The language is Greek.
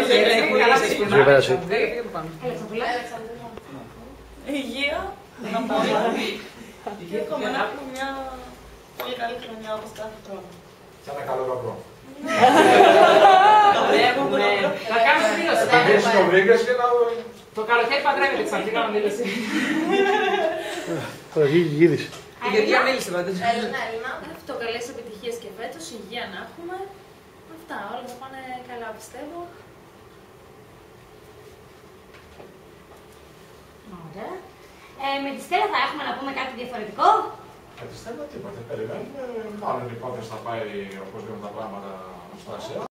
Υγεία. Εύχομαι να έχουμε μια πολύ καλή χρονιά όπως κάθε χρόνο. Και ένα καλό γαμπρό. Να κάνουμε δήλωση. Θα πεις το βρήκες και να... Το καλοκαίρι παντρεύεται ξανά, κάνουμε δήλωση. Θα βγει η γύριση. Η Γεωργία μίλησε πάντως. Έλληνα, αυτό καλές επιτυχίες και φέτος, υγεία να έχουμε. Αυτά, όλα θα πάνε καλά πιστεύω. Ωραία. Με τη Στέλλα θα έχουμε να πούμε κάτι διαφορετικό. Τη Στέλλα τίποτα, περιμένουμε. Μάλλον η υπόθεση θα πάει όπως γίνονται τα πράγματα στο Ασία.